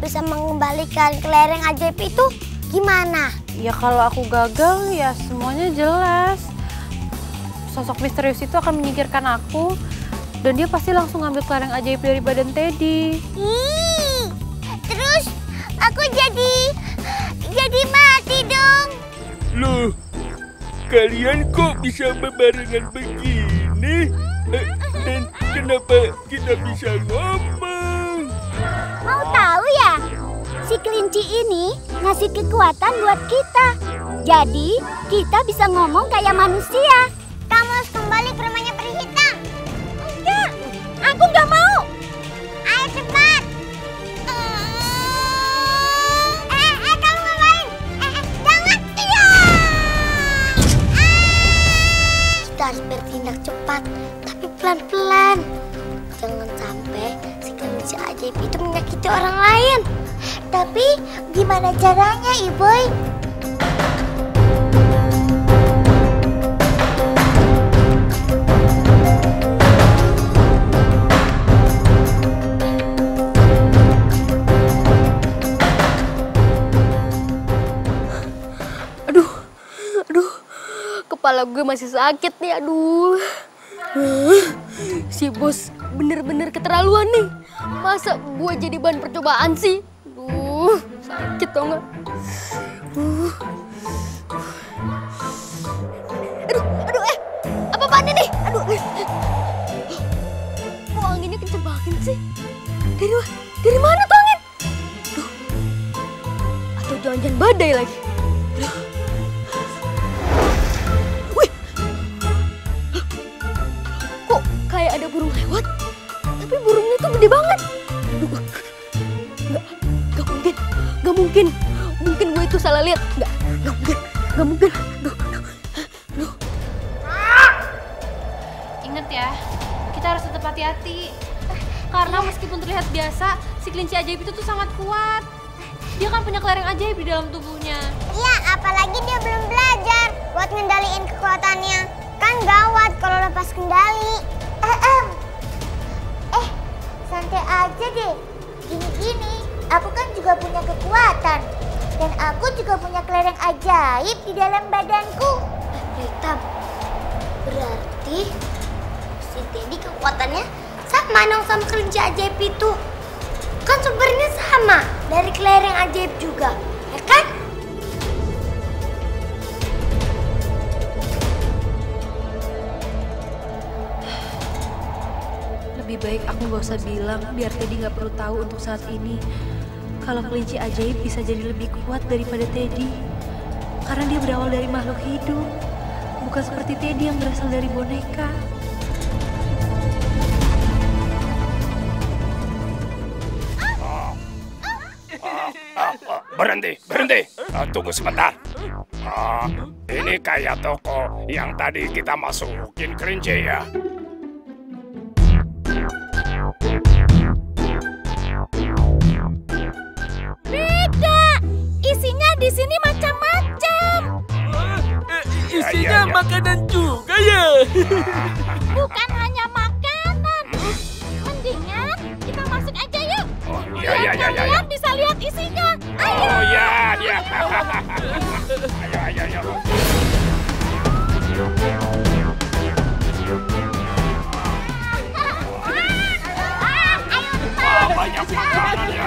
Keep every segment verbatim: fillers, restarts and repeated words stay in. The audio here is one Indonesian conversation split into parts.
bisa mengembalikan kelereng ajaib itu, gimana? Ya kalau aku gagal ya semuanya jelas. Sosok misterius itu akan menyingkirkan aku dan dia pasti langsung ngambil kelereng ajaib dari badan Teddy. Hmm, terus aku jadi jadi mati dong. Loh, kalian kok bisa berbarengan begini? Eh, dan kenapa kita bisa ngomong? Mau tahu ya? Si kelinci ini ngasih kekuatan buat kita. Jadi, kita bisa ngomong kayak manusia. Kamu harus kembali ke rumahnya peri hitam. Enggak, aku nggak mau. Ayo cepat. Eh, eh, kamu ngapain? Eh, eh, jangan. Iya. Kita harus bertindak cepat, tapi pelan-pelan. Jangan sampai si kelinci ajaib itu menyakiti orang lain. Tapi gimana caranya, Iboy? Aduh, aduh, kepala gue masih sakit nih, aduh. Si bos bener-bener keterlaluan nih. Masa gue jadi bahan percobaan sih? Aduh, sakit tau nggak? Uh. Aduh, aduh, eh, apa-apaan ini? Aduh, kok anginnya kenceng banget sih? Dari, dari mana tuh angin? Aduh, atau jangan-jangan badai lagi? Aduh. Wih, kok kayak ada burung lewat? Tapi burungnya tuh gede banget. Aduh, nggak, nggak mungkin, nggak mungkin. Mungkin gue itu salah lihat. Nggak, nggak mungkin, nggak mungkin. Aduh, aduh, aduh. Ingat ya, kita harus tetap hati-hati. Karena meskipun terlihat biasa, si kelinci ajaib itu tuh sangat kuat. Dia kan punya kelereng ajaib di dalam tubuhnya. Iya, apalagi dia belum belajar buat ngendaliin kekuatannya. Kan gawat kalau lepas kendali. Eh, eh, eh santai aja deh. Gini-gini, aku kan juga punya kekuatan. Dan aku juga punya kelereng ajaib di dalam badanku. Hitam, berarti si Teddy kekuatannya sama dong sama kelinci ajaib itu. Kan sumbernya sama, dari kelereng ajaib juga, ya kan? Lebih baik aku gak usah bilang, biar Teddy gak perlu tahu untuk saat ini. Kalau kelinci ajaib bisa jadi lebih kuat daripada Teddy. Karena dia berawal dari makhluk hidup. Bukan seperti Teddy yang berasal dari boneka. Berhenti, berhenti. Uh, tunggu sebentar. Uh, ini kayak toko yang tadi kita masukin kelinci ya. Beda, isinya di sini macam-macam. Isinya ya, ya, ya. Makanan juga ya. Bukan hanya makanan. Mendingan kita masuk aja yuk. Oh, iya, iya, iya, iya. Kalian bisa lihat isinya. Ayo. Oh ya, ya. Ayo, ayo, ayo. Wah, banyak makanan ya.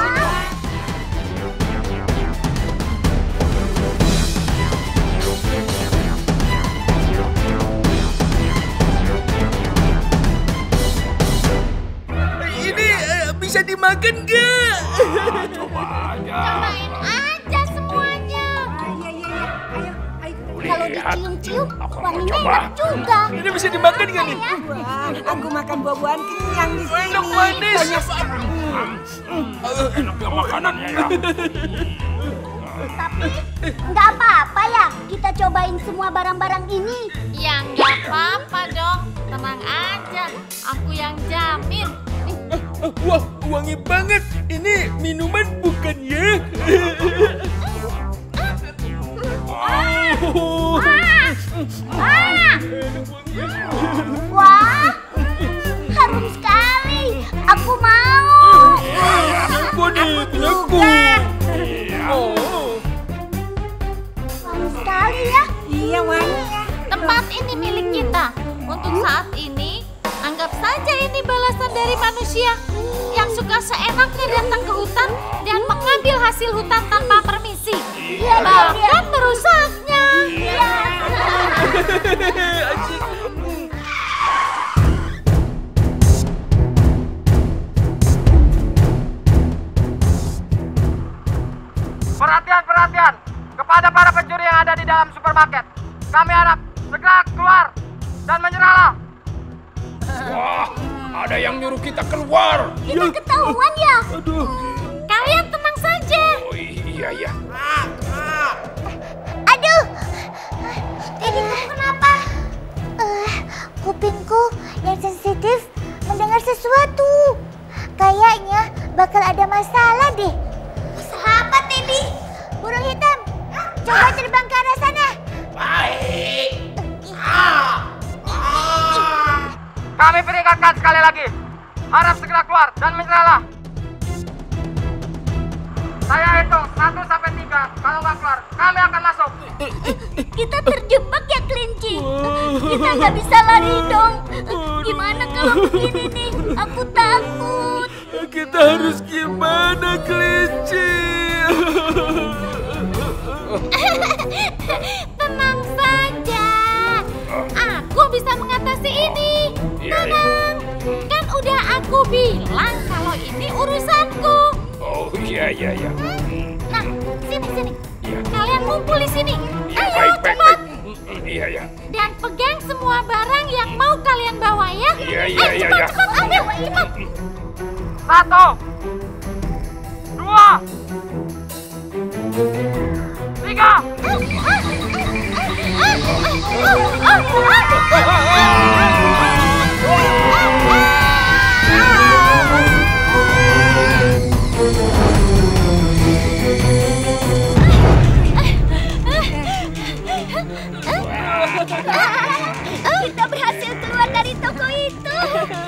Ini uh, bisa dimakan gak? Ah, coba aja. Cobain aja semuanya. Iya, iya, iya. Ayo, ayo. Kalau Lihat. dicium-cium, Aku mau wanginya coba. enak juga. Ini bisa dimakan gak nih? Wah, aku makan buah-buahan kenyang di sini. Enak manis. Banyak sekali. Enak ya makanannya ya. Tapi nggak apa-apa ya kita cobain semua barang-barang ini. Ya nggak apa-apa dong, tenang aja, aku yang jamin. Oh, wah, wangi banget. Ini minuman bukan ya? Oh. Wah, harum sekali. Aku mau. Boni. Takut juga. Iya. Oh. Wangi sekali ya. Iya, wangi ya. Tempat ini milik kita. Untuk saat ini, anggap saja ini balasan dari manusia yang suka seenaknya datang ke hutan dan mengambil hasil hutan tanpa permisi. Bahkan merusaknya. Asik. Perhatian, perhatian kepada para pencuri yang ada di dalam supermarket. Kami harap segera keluar dan menyerahlah. Wah, ada yang nyuruh kita keluar. Kita ketahuan ya. Aduh. Kalian tenang saja. Oh iya, iya. Aduh. Teddy, kamu kenapa? Eh, kupingku yang sensitif mendengar sesuatu. Kayaknya bakal ada masalah deh. Masalah apa, Teddy? Burung hitam. Coba terbang ke arah sana. Baik. Kami peringatkan sekali lagi. Harap segera keluar dan menyerahlah. Saya hitung satu sampai tiga. Kalau nggak keluar, kami akan masuk. Kita terjebak ya, Kelinci. Kita nggak bisa lari dong. Gimana kalau begini nih? Aku takut. Kita harus gimana, Kelinci? Tenang saja. Aku bisa mengatasi ini. Iya, iya. Tenang. Kan udah aku bilang kalau ini urusanku. Oh iya, iya, iya. Nah, sini sini. Iya. Kalian ngumpul di sini. Iya, Ayo baik, baik, cepat. baik. Iya, iya. Dan pegang semua barang yang mau kalian bawa ya. Iya, iya, Ayo, iya, cepat, iya. cepat ambil, cepat. Satu, dua, tiga. Kita berhasil keluar dari toko itu.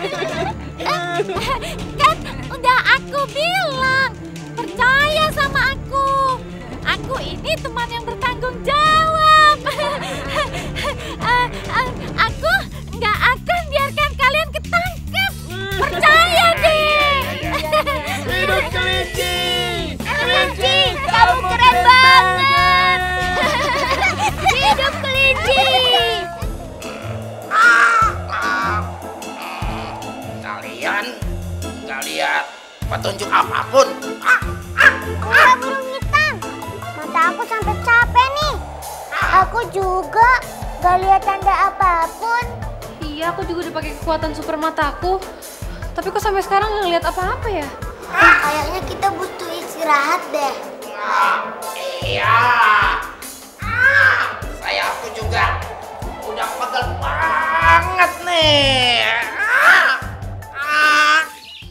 Kan udah aku bilang, percaya sama aku. Aku ini teman yang bertanggung jawab. Eh, eh, aku nggak akan biarkan kalian ketangkep. Percaya deh. Hidup Kelinci! Kelinci, kamu keren banget. Hidup Kelinci. Kalian nggak lihat petunjuk apapun. Enggak, burung hitam. Mata aku sampai capek nih. Aku juga gak lihat tanda apapun. Iya, aku juga udah pakai kekuatan super mataku. Tapi kok sampai sekarang nggak ngeliat apa-apa ya? Kayaknya kita butuh istirahat deh. Iya. Ah, saya aku juga udah pegel banget nih. Ah, ah.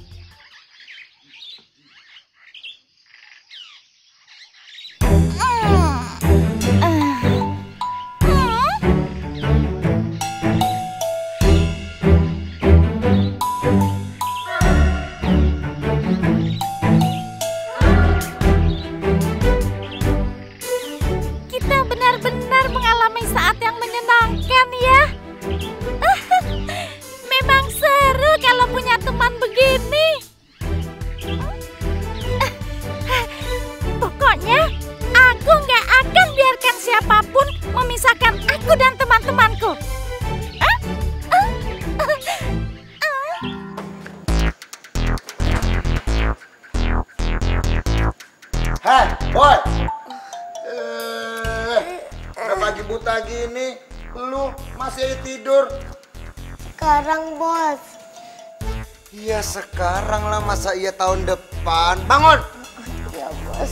Kita benar-benar mengalami saat yang menyenangkan ya. Memang seru kalau punya teman begini. Pokoknya aku nggak akan biarkan siapapun memisahkan aku dan teman-temanku. Hei, boy! Eh, udah pagi buta gini, lu masih tidur? Sekarang, Bos. Iya sekarang lah, masa iya tahun depan? Bangun! Ya, Bos.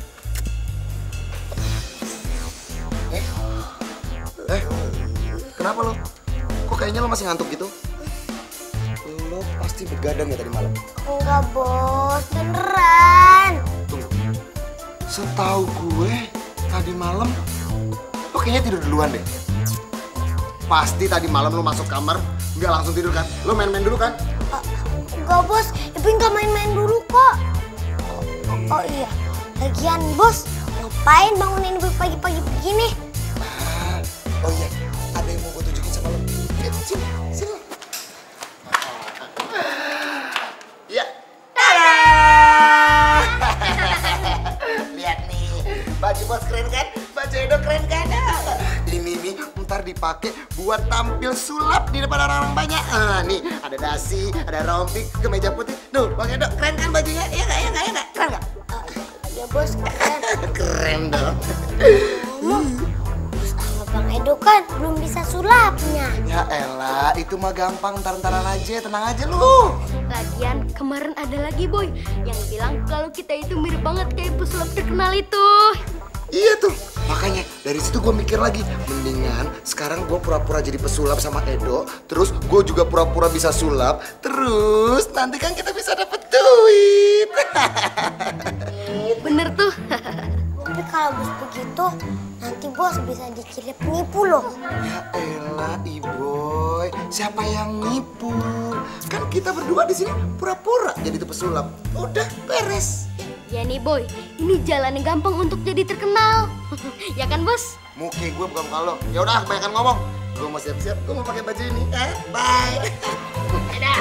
Eh, eh, kenapa lo? Kok kayaknya lo masih ngantuk gitu? Lo pasti begadang ya tadi malam? Enggak, Bos. Beneran. Tunggu, setahu gue tadi malam lo kayaknya tidur duluan deh. Pasti tadi malam lo masuk kamar nggak langsung tidur kan? Lo main-main dulu kan? Uh, enggak, Bos. Ibu nggak main-main dulu kok. Oh iya, lagian bos, ngapain bangunin gue pagi-pagi begini? Ah, oh iya, ada yang mau gue tunjukin sama lo. Eh, sini, sini. Ya. Tada! Lihat nih, baju bos keren kan? Baju Edo keren kan? Ini nih, ntar dipakai buat tampil sulap di depan orang-orang banyak. Ah, nih, ada dasi, ada rompi, kemeja putih. Tuh, Bang Edo, keren kan bajunya? Iya nggak, iya nggak, iya nggak? Keren nggak? Ya bos, keren. Keren dong. Bos sama Bang Edo kan belum bisa sulapnya. Ya elah, itu mah gampang, ntar-ntaran aja, tenang aja lu. Lagian kemarin ada lagi boy yang bilang kalau kita itu mirip banget kayak pesulap terkenal itu. Iya tuh, makanya dari situ gue mikir lagi, mendingan sekarang gue pura-pura jadi pesulap sama Edo, terus gue juga pura-pura bisa sulap, terus nanti kan kita bisa dapet duit. Bener tuh. Tapi kalau bos begitu, nanti bos bisa dikira penipu loh. Ya elah, Iboy, siapa yang nipu? Kan kita berdua di sini pura-pura jadi tuh pesulap. Udah beres. Ya nih boy, ini jalan yang gampang untuk jadi terkenal. Ya kan bos? Muka gue bukan muka lo. Ya udah, kebanyakan ngomong. Gue mau siap-siap, gue mau pakai baju ini. Eh, bye. Dadah.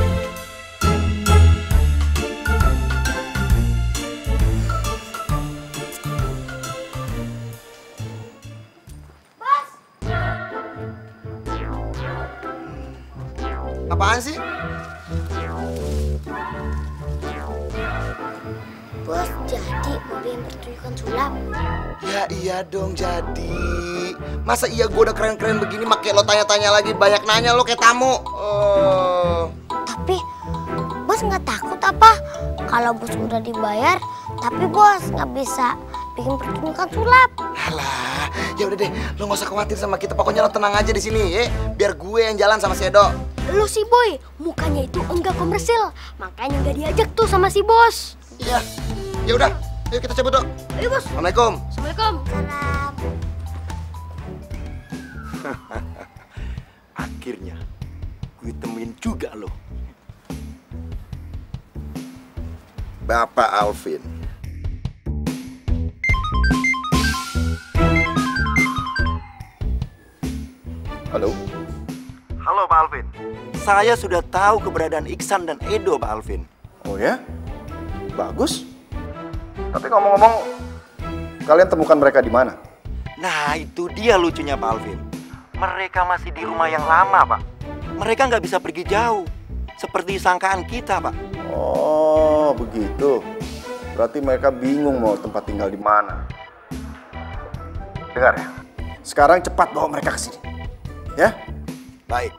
Bos, Apaan sih? bos jadi mau bikin pertunjukan sulap. Ya iya dong jadi. Masa iya gue udah keren-keren begini make lo tanya-tanya lagi, banyak nanya lo kayak tamu. Oh. Tapi bos nggak takut apa kalau bos udah dibayar tapi bos nggak bisa bikin pertunjukan sulap? Alah, ya udah deh, lo nggak usah khawatir sama kita. Pokoknya lo tenang aja di sini, ya. Biar gue yang jalan sama si Edo. Lu sih boy, mukanya itu enggak komersil, makanya nggak diajak tuh sama si bos. Iya. Ya udah, ayo kita cabut dong. Ayo bos. Assalamualaikum. Assalamualaikum. Salam. Akhirnya, gue temuin juga lo. Bapak Alvin. Halo? Halo Pak Alvin. Saya sudah tahu keberadaan Iksan dan Edo Pak Alvin. Oh ya? Bagus. Tapi ngomong-ngomong, kalian temukan mereka di mana? Nah itu dia lucunya Pak Alvin. Mereka masih di rumah yang lama Pak. Mereka nggak bisa pergi jauh. Seperti sangkaan kita Pak. Oh begitu. Berarti mereka bingung mau tempat tinggal di mana. Dengar ya. Sekarang cepat bawa mereka ke sini. Ya? Baik.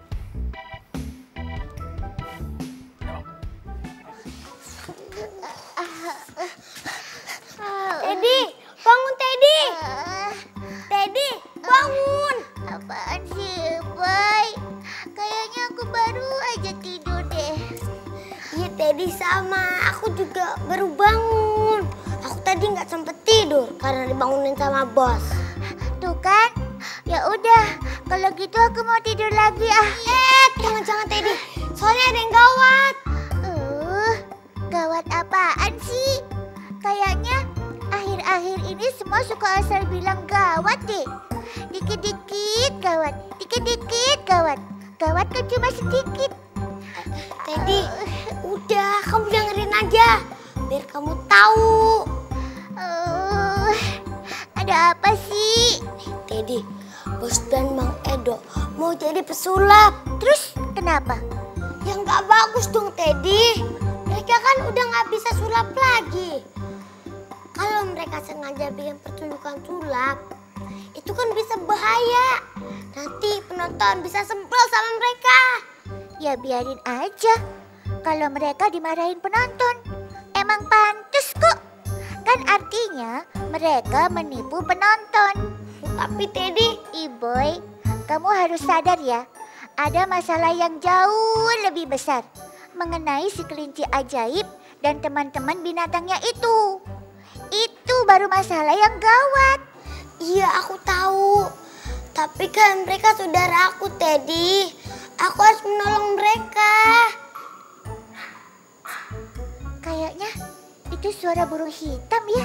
Teddy, bangun Teddy. Teddy, bangun. Apaan sih, Boy? Kayaknya aku baru aja tidur deh. Iya Teddy sama, aku juga baru bangun. Aku tadi nggak sempet tidur karena dibangunin sama bos. Tuh kan? Ya udah, kalau gitu aku mau tidur lagi ah. Eh, jangan-jangan Teddy, soalnya ada yang gawat. Uh, gawat apaan sih? Kayaknya akhir-akhir ini semua suka asal bilang gawat deh. Dikit-dikit gawat, dikit-dikit gawat. Gawat kan cuma sedikit. Teddy, udah kamu dengerin aja, biar kamu tahu. Uh, ada apa sih? Teddy, bos dan Bang Edo mau jadi pesulap. Terus kenapa? Ya nggak bagus dong Teddy. Mereka kan udah nggak bisa sulap lagi. Kalau mereka sengaja bikin pertunjukan sulap, itu kan bisa bahaya. Nanti penonton bisa sebel sama mereka. Ya biarin aja. Kalau mereka dimarahin penonton, emang pantas kok. Kan artinya mereka menipu penonton. Tapi Teddy, Iboy, kamu harus sadar ya. Ada masalah yang jauh lebih besar mengenai si kelinci ajaib dan teman-teman binatangnya itu. Itu baru masalah yang gawat. Iya aku tahu. Tapi kan mereka saudara aku Teddy. Aku harus menolong mereka. Kayaknya Itu suara burung hitam ya?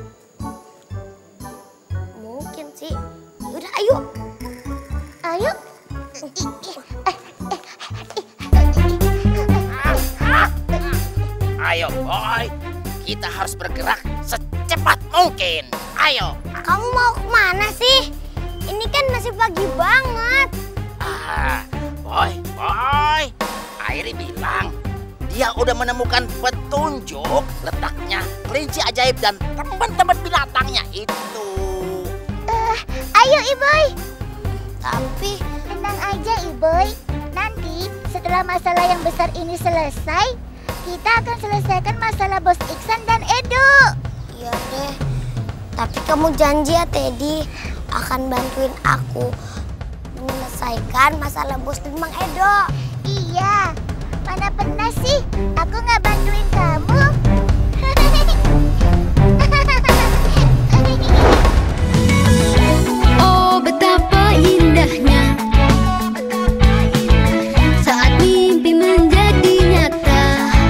Mungkin sih. Yaudah, ayo. Ayo. Ayo, boy. Kita harus bergerak secepat mungkin. Ayo. Kamu mau kemana sih? Ini kan masih pagi banget. Ah, boy, boy. Airi bilang dia udah menemukan petunjuk letaknya kelinci ajaib dan teman-teman binatangnya itu. Uh, ayo, Iboy. Tapi tenang aja, Iboy. Nanti setelah masalah yang besar ini selesai, kita akan selesaikan masalah Bos Iksan dan Edo. Iya deh. Tapi kamu janji ya, Teddy, akan bantuin aku menyelesaikan masalah Bos dan Mang Edo. Iya. Mana pernah sih aku nggak bantuin kamu? Oh, betapa indahnya saat mimpi menjadi nyata.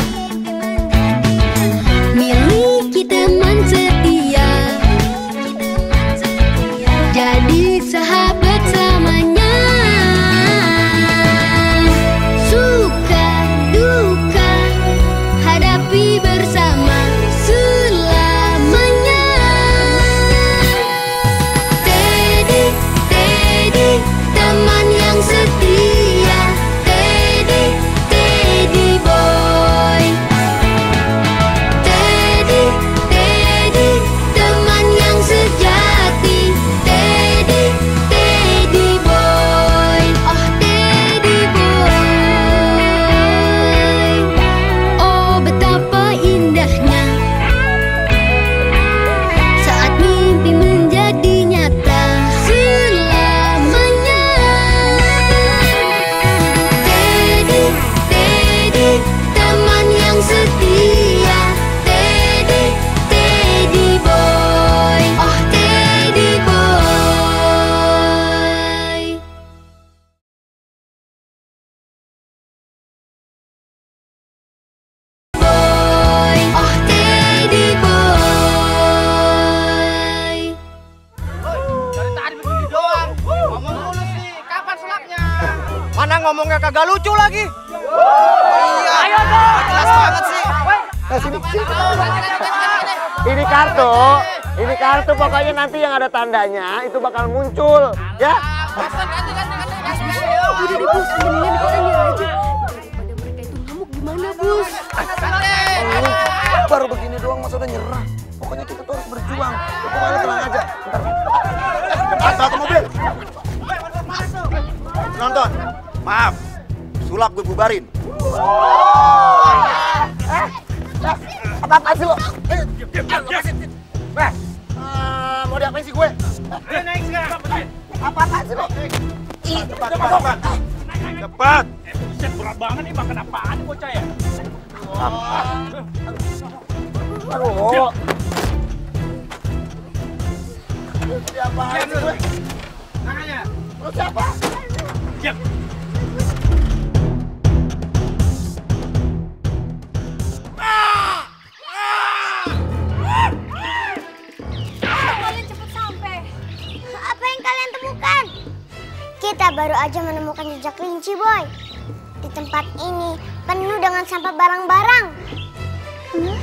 Miliki teman setia, jadi sahabat selamanya. Suka duka hadapi bersama selamanya. Teddy, Teddy, teman yang setia. Teddy, Teddy boy. Teddy, Teddy, teman yang sejati. Teddy, Teddy boy. Oh, Teddy boy. Oh, betapa indahnya saat mimpi menjadi nyata selamanya. Teddy, Teddy, teman yang setia. Teddy, Teddy boy. Oh, Teddy boy. Boy, oh Teddy boy. Dari tadi begini doang. Ngomong mulu sih. Kapan sulapnya? Mana ngomongnya kagak lucu lagi? Iya. Ayo dong. Jelas banget sih. Nah, sini, sini. Ini kartu, ini kartu pokoknya nanti yang ada tandanya itu bakal muncul, ya. Udah deh, Bos, mendingan kita nyerah aja. Daripada mereka itu ngamuk gimana, Bos? Oh, baru begini doang masa udah nyerah. Pokoknya kita tuh harus berjuang. Pokoknya tenang aja. Bentar. Cepat bawa ke mobil. Nonton. Maaf. Sulap gue bubarin. Eh, apa-apa sih lo? Eh, eh, mau diapain sih gue? Naik sekarang. Apa-apa sih lo? Cepat, cepat, cepat. Cepat. Buset, berat banget nih, makan apaan bocah ya? Aduh. Diapain sih gue? Tangannya. Lo siapa? Diam. Kalian cepat sampai. Apa yang kalian temukan? Kita baru aja menemukan jejak kelinci, Boy. Di tempat ini penuh dengan sampah barang-barang. Hmm?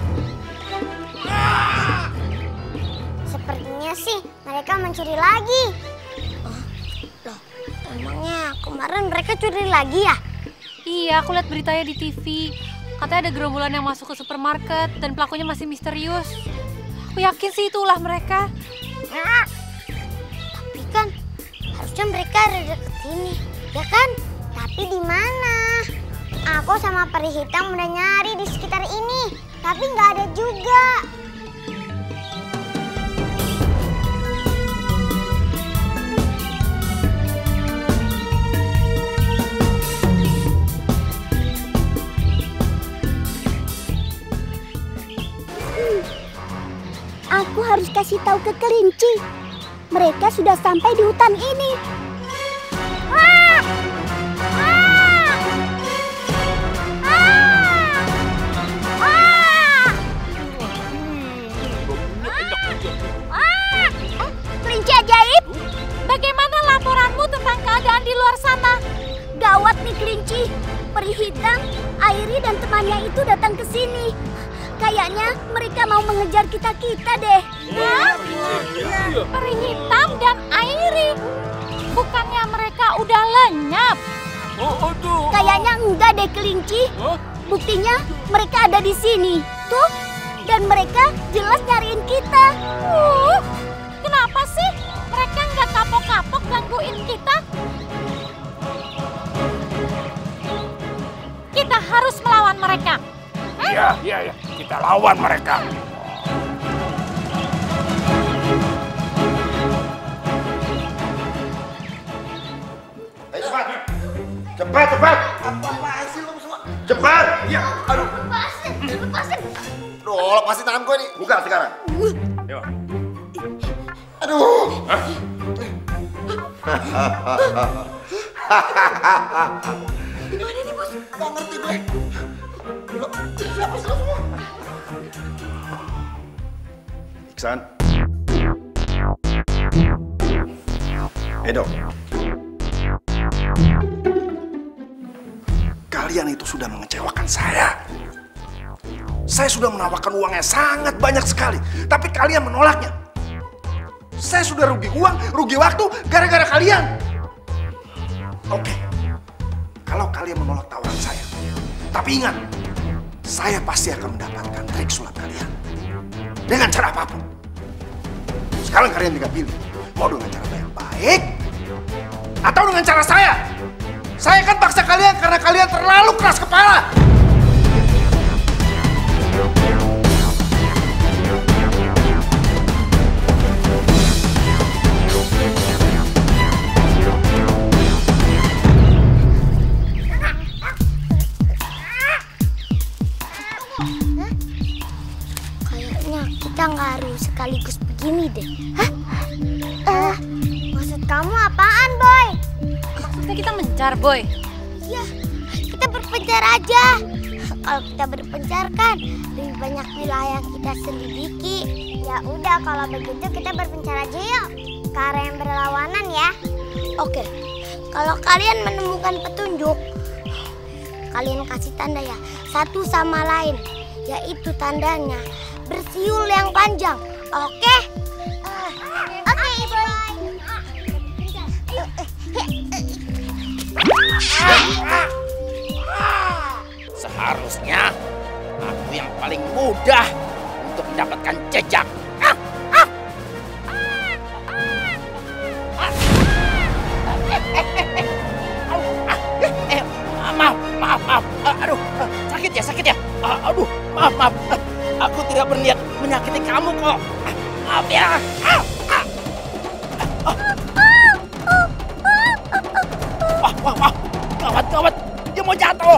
Sepertinya sih mereka mencuri lagi. Oh, loh, emangnya kemarin mereka curi lagi ya? Iya, aku lihat beritanya di T V. Katanya ada gerombolan yang masuk ke supermarket dan pelakunya masih misterius. Aku yakin sih itu ulah mereka. Nah, tapi kan harusnya mereka ada deket sini, ya kan? Tapi di mana? Aku sama peri hitam udah nyari di sekitar ini, tapi nggak ada juga. Aku harus kasih tahu ke kelinci. Mereka sudah sampai di hutan ini. Ah! Ah! Ah! Ah! luar sana. Gawat nih kelinci. Peri hitam, Airi dan temannya itu datang ke sini. Kayaknya mereka mau mengejar kita-kita deh. Hah? Peri hitam dan Airi. Bukannya mereka udah lenyap? Oh, aduh. Kayaknya enggak deh kelinci. Buktinya mereka ada di sini. Tuh, dan mereka jelas nyariin kita. Uh, kenapa sih mereka nggak kapok-kapok gangguin kita? Kita harus melawan mereka. Iya, iya, iya. Kita lawan mereka. Ayo cepat. Cepat, cepat. Apa-apaan sih lu semua? Cepat. Iya. Aduh. Lepasin, lepasin. Duh, lepasin tangan gue nih. Buka sekarang. Yo. Aduh. Gimana nih bos? Gak ngerti gue. Lo, siapa sih lo semua? Iksan. Edo. Kalian itu sudah mengecewakan saya. Saya sudah menawarkan uangnya sangat banyak sekali, tapi kalian menolaknya. Saya sudah rugi uang, rugi waktu gara-gara kalian. Oke, kalau kalian menolak tawaran saya, tapi ingat, saya pasti akan mendapatkan trik sulap kalian dengan cara apapun. Sekarang kalian tinggal pilih, mau dengan cara yang baik atau dengan cara saya. Saya akan paksa kalian karena kalian terlalu keras kepala. Kayaknya kita nggak harus sekaligus begini deh. Hah? Uh, maksud kamu apaan, Boy? Maksudnya kita mencar, Boy? Iya, kita berpencar aja. Kalau kita berpencar kan lebih banyak wilayah yang kita selidiki. Ya udah, kalau begitu kita berpencar aja yuk. Ke arah yang berlawanan ya. Oke, kalau kalian menemukan petunjuk, kalian kasih tanda ya, satu sama lain. Yaitu tandanya bersiul yang panjang. Oke? Uh, Oke, Boy. Seharusnya aku yang paling mudah untuk mendapatkan jejak. Ah, ah. Ah. Eh, maaf, maaf, maaf. Aduh, sakit ya, sakit ya. Aduh, maaf, maaf. Aku tidak berniat menyakiti kamu kok. Maaf ya. Wah, wah, wah. Gawat, gawat. Dia mau jatuh.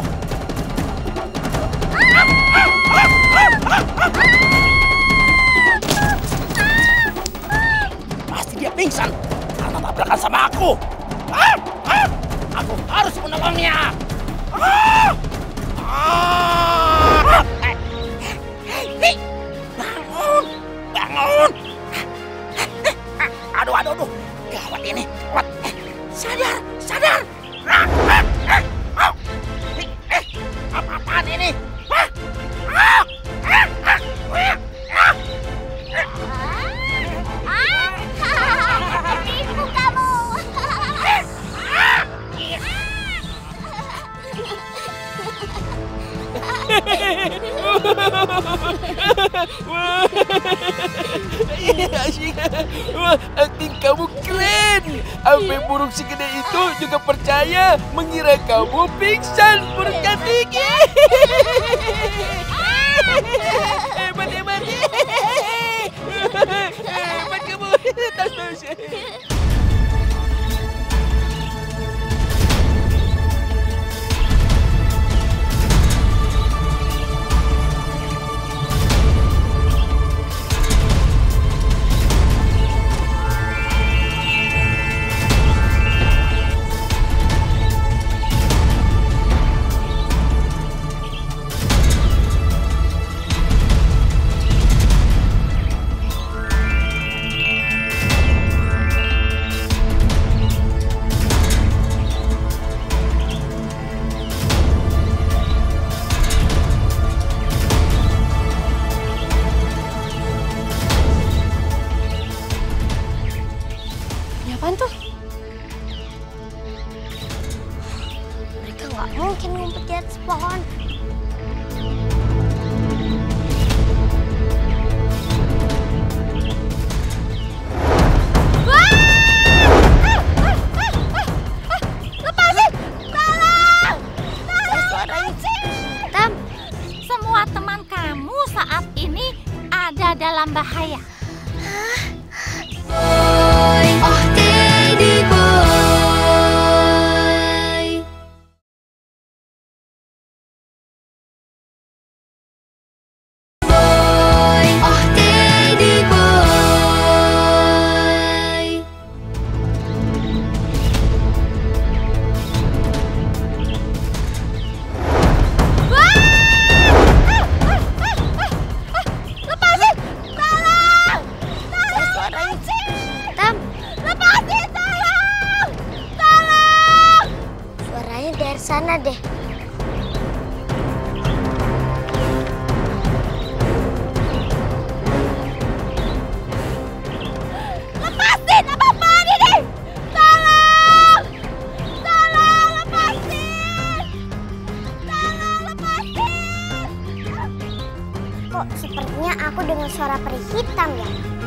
Pasti dia pingsan karena tabrakan sama aku. Aku harus menolongnya. Bangun, bangun. Aduh, aduh, aduh. Gawat ini, gawat. Sadar, sadar. Apa-apaan ini? Tipu kamu. Wah, akting kamu keren. Sampai burung si gede itu juga percaya mengira kamu pingsan burung cantik. Hebat, hebat. Hebat kamu. Terus, terus. Boy, oh Teddy boy. Boy, oh Teddy boy. Lepasin! Tolong! Tolong! Tam! Lepasin! Tolong! Tolong! Suaranya dari sana deh. Lepasin! Apa-apaan ini? Tolong! Tolong! Lepasin! Tolong! Lepasin! Kok sepertinya aku dengar suara peri hitam ya?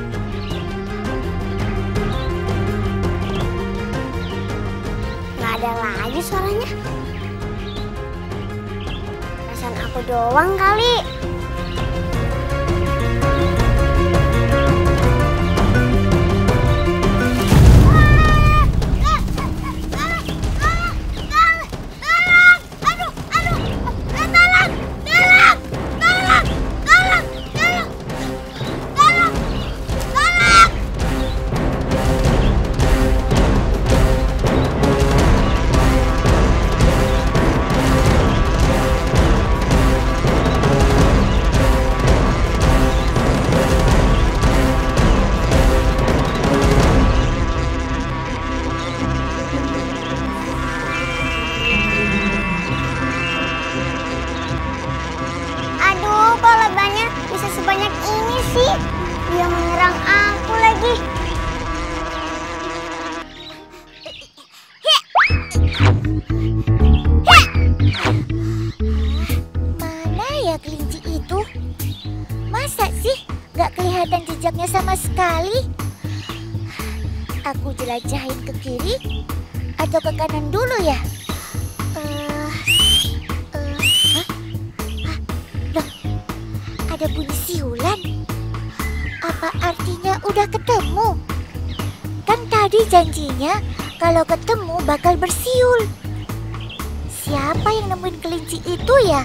Nggak ada lagi suaranya. Perasaan aku doang kali. Aduh, kok lebahnya bisa sebanyak ini sih? Dia menyerang aku lagi. Mana ya kelinci itu? Masa sih gak kelihatan jejaknya sama sekali? Aku jelajahin ke kiri atau ke kanan dulu ya? Eh, eh, hah? Hah? Loh, ada bunyi siulan. Apa artinya udah ketemu? Kan tadi janjinya kalau ketemu bakal bersiul. Siapa yang nemuin kelinci itu ya?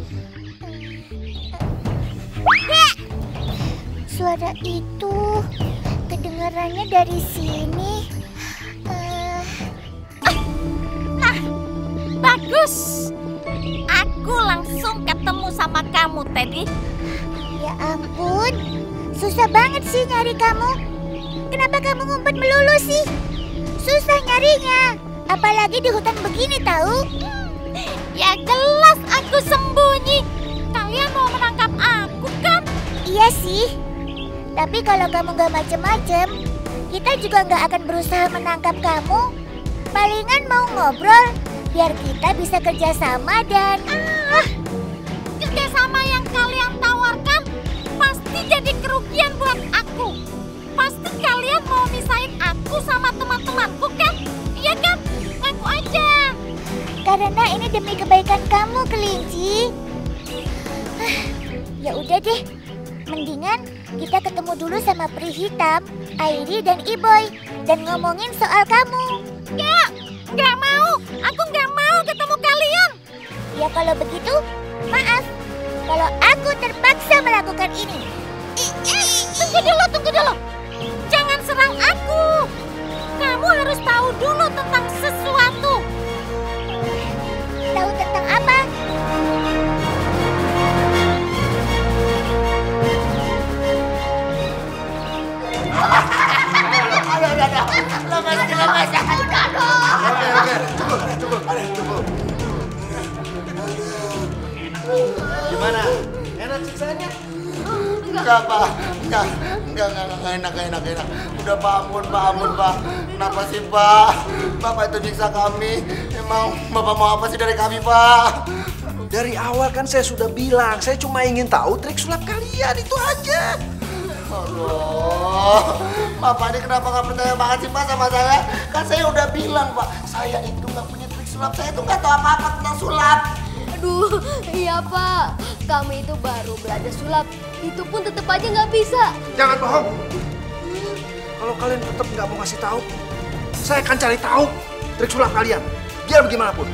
Suara itu kedengarannya dari sini. Eh, Nah, bagus. Aku langsung ketemu sama kamu, Teddy. Ya ampun, susah banget sih nyari kamu. Kenapa kamu ngumpet melulu sih? Susah nyarinya, apalagi di hutan begini tahu. Ya jelas aku sembunyi. Kalian mau menangkap aku kan? Iya sih, tapi kalau kamu gak macem-macem, kita juga gak akan berusaha menangkap kamu. Palingan mau ngobrol, biar kita bisa kerjasama dan... Ah, kerjasama yang kalian tawarkan pasti jadi kerugian buat aku. Pasti kalian mau misahin aku sama teman-temanku kan? Iya kan? Ngaku aja. Karena ini demi kebaikan kamu, kelinci. Ya udah deh, mendingan kita ketemu dulu sama peri hitam, Airi dan Iboy, dan ngomongin soal kamu. Ya, nggak mau. Aku nggak mau ketemu kalian. Ya kalau begitu, maaf. Kalau aku terpaksa melakukan ini. Tunggu dulu, tunggu dulu. Jangan serang aku. Kamu harus tahu dulu tentang sesuatu. Tahu tentang apa? Lemas, lemas. Udah dong. Oke, oke. Cukup, cukup. Cukup. Gimana? Enak siksanya? Enggak, Pak. Enggak, enggak, enggak, enggak enak, enggak enak, enak. Udah, Pak, ampun, Pak, ampun, Pak. Kenapa sih, Pak? Bapak itu nyiksa kami. Emang Bapak mau apa sih dari kami, Pak? Dari awal kan saya sudah bilang, saya cuma ingin tahu trik sulap kalian, itu aja. Aduh, Bapak ini kenapa nggak percaya banget sih Pak sama saya? Kan saya udah bilang Pak, saya itu nggak punya trik sulap, saya itu nggak tahu apa-apa tentang sulap. Aduh, iya Pak, kami itu baru belajar sulap, itu pun tetap aja nggak bisa. Jangan bohong, Kalau kalian tetap nggak mau ngasih tahu, saya akan cari tahu trik sulap kalian. Biar bagaimanapun.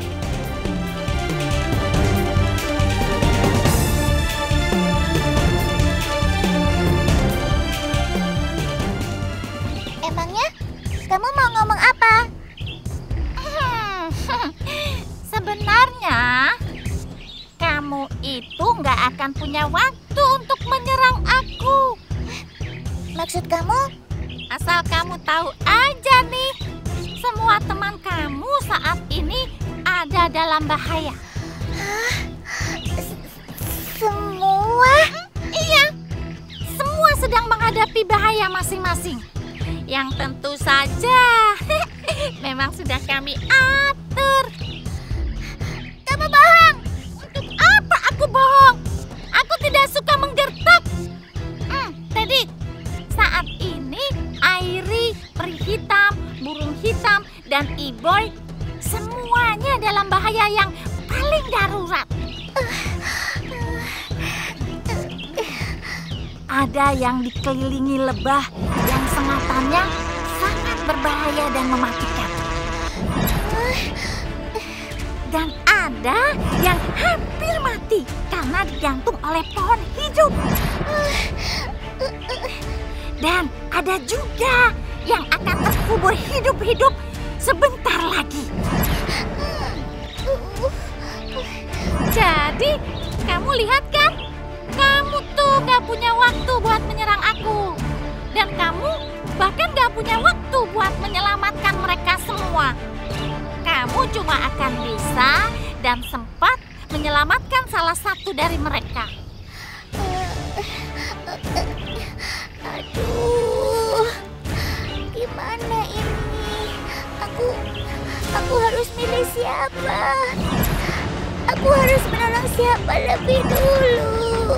Emangnya kamu mau ngomong apa? Hmm, sebenarnya kamu itu nggak akan punya waktu untuk menyerang aku. Maksud kamu? Asal kamu tahu aja nih, semua teman kamu saat ini ada dalam bahaya. Hah? Semua? Iya, semua sedang menghadapi bahaya masing-masing. Yang tentu saja memang sudah kami atur. Kamu bohong! Untuk apa aku bohong? Aku tidak suka menggertak. Hmm, Teddy, saat ini Airi, peri hitam, burung hitam, dan Iboy semuanya dalam bahaya yang paling darurat. Ada yang dikelilingi lebah yang sengatannya sangat berbahaya dan mematikan. Dan ada yang hampir mati karena digantung oleh pohon hidup. Dan ada juga yang akan terkubur hidup-hidup sebentar lagi. Jadi, kamu lihat kan? Kamu tuh gak punya waktu buat menyerang aku. Dan kamu bahkan gak punya waktu buat menyelamatkan mereka semua. Kamu cuma akan bisa dan sempat menyelamatkan salah satu dari mereka. Aduh, gimana ini? Aku, aku harus milih siapa? Aku harus menolong siapa lebih dulu?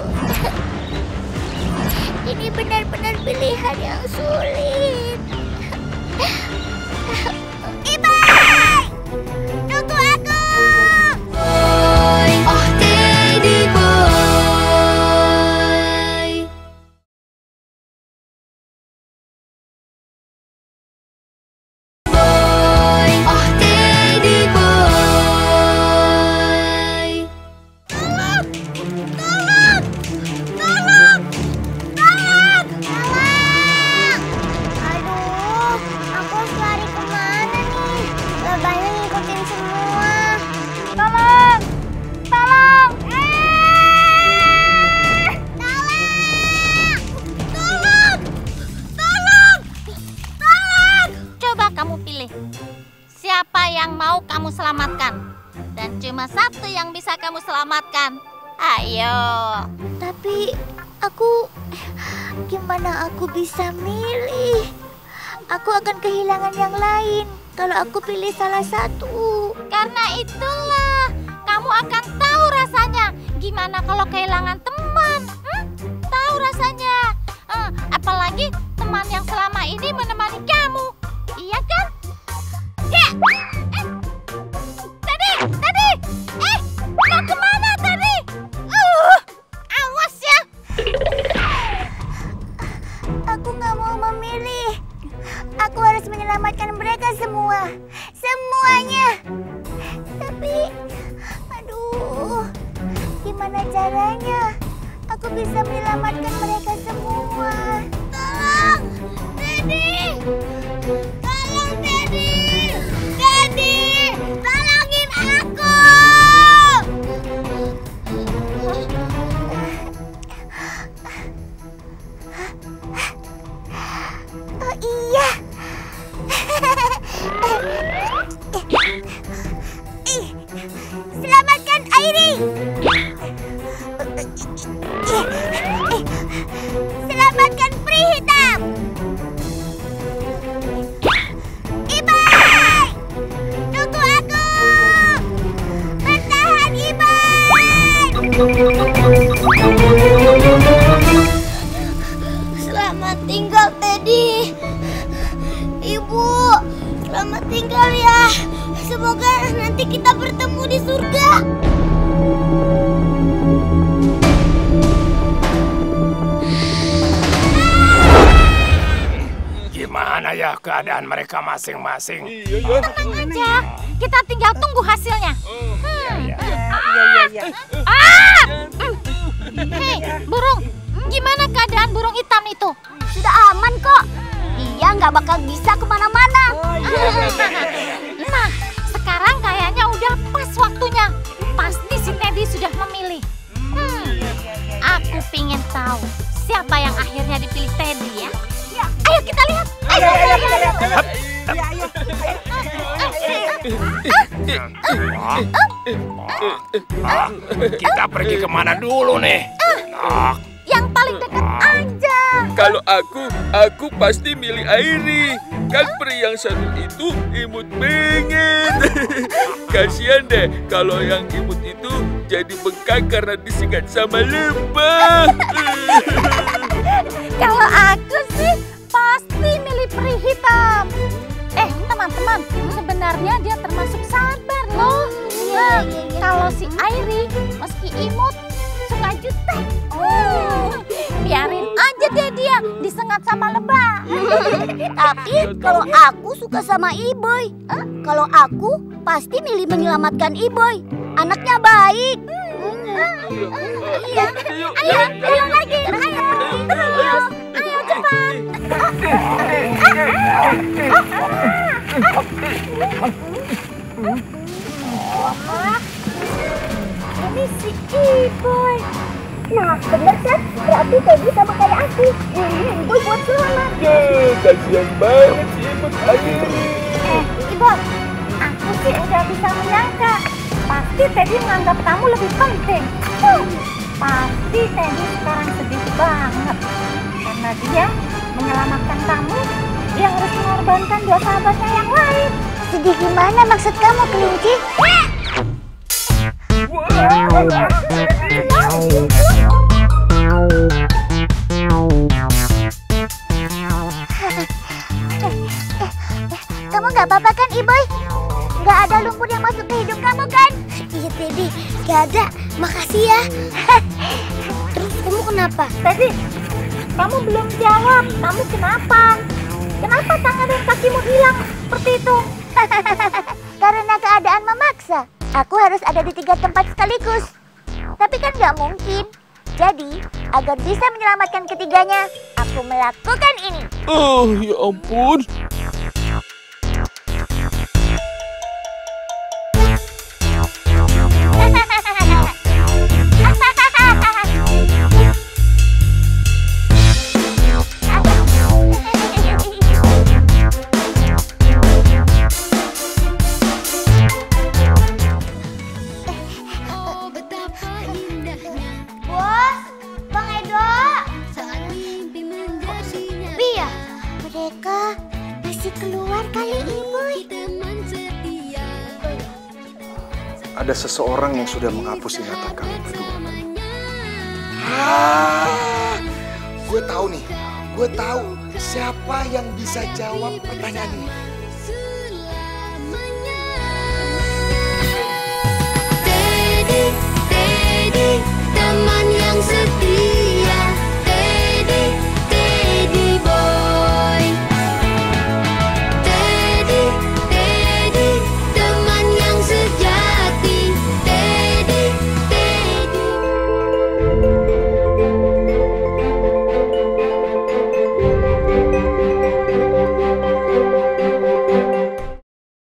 Ini benar-benar pilihan yang sulit. Ibai! Tunggu aku! Boy, oh Teddy boy. Boy, oh Teddy boy. Tolong! Tolong! Tolong! Tolong! Tolong! Aduh, aku harus lari kemana nih? Lebahnya ngikutin semua. Tolong! Tolong! Eh! Tolong! Tolong! Tolong! Tolong! Coba kamu pilih. Siapa yang mau kamu selamatkan? Dan cuma satu yang bisa kamu selamatkan. Ayo. Tapi aku, gimana aku bisa milih? Aku akan kehilangan yang lain kalau aku pilih salah satu. Karena itulah kamu akan tahu rasanya gimana kalau kehilangan teman. Hmm? Tahu rasanya. Eh, apalagi teman yang selama ini menemani kamu. Iya kan? Ya. Eh. Tadi, tadi. Eh, mau kemana tadi? Uh, awas ya. Aku nggak mau memilih. Aku harus menyelamatkan mereka semua. Semuanya. Tapi, aduh, gimana caranya aku bisa menyelamatkan mereka semua? Tolong, Teddy! Tolong, Teddy! Teddy! Tolongin aku! Oh iya. Selamatkan Airi. Selamatkan peri hitam. Ibai, tunggu aku. Bertahan, Ibai. Selamat tinggal, Teddy. Ibu, selamat tinggal ya. Semoga nanti kita bertemu di surga. Gimana? Gimana ya keadaan mereka masing-masing? Tenang aja, kita tinggal tunggu hasilnya. Hmm. Iya, Ah! Hei, burung, gimana keadaan burung hitam itu? Sudah aman kok. Dia nggak bakal bisa kemana-mana. Nah, sekarang kayaknya udah pas waktunya. Pasti si Teddy sudah memilih. Hmm, aku pingin tahu siapa yang akhirnya dipilih Teddy ya. Ayo kita lihat. Ayo, ayo, kita lihat. Ah, kita pergi kemana dulu nih? Ah, Yang paling dekat aja. Kalau aku, aku pasti milih Airi. Kan peri yang satu itu imut banget. Kasian deh kalau yang imut itu jadi bengkak karena disikat sama lebah. Kalau aku sih pasti milih peri hitam. Eh teman-teman, sebenarnya dia termasuk sabar loh. Nah, kalau si Airi meski imut suka jutek. Uh, biarin aja deh dia disengat sama lebah. Tapi kalau aku suka sama Iboy. Hah? Kalau aku pasti milih menyelamatkan Iboy. Anaknya baik. Iya. Ayo, ayo lagi. Ayo, terus. Ayo cepat. Ini si Iboy. Nah, bener kan? Berarti Teddy sama kayak aku. Ini Iboy buat selamat. Duh, kasihan banget si imut Airi. Eh, Iboy, aku sih udah bisa menyangka. Pasti Teddy menganggap kamu lebih penting. Huh, pasti Teddy sekarang sedih banget. Karena dia menyelamatkan kamu, dia harus mengorbankan dua sahabatnya yang lain. Sedih gimana maksud kamu, kelinci? Kamu nggak apa-apa kan, Iboy? Nggak ada lumpur yang masuk ke hidung kamu kan? Iya, Teddy. Nggak ada. Makasih ya. Terus kamu kenapa? Teddy, kamu belum jawab. Kamu kenapa? Kenapa tangan dan kakimu hilang seperti itu? Karena keadaan memaksa. Aku harus ada di tiga tempat sekaligus. Tapi kan nggak mungkin. Jadi, agar bisa menyelamatkan ketiganya, aku melakukan ini. Oh, ya ampun. Bos, Bang Edo. Bia, mereka masih keluar kali, Iboy. Ada seseorang yang sudah menghapus ingatan kalian berdua. Ah, gue tahu nih, gue tahu siapa yang bisa jawab pertanyaan ini.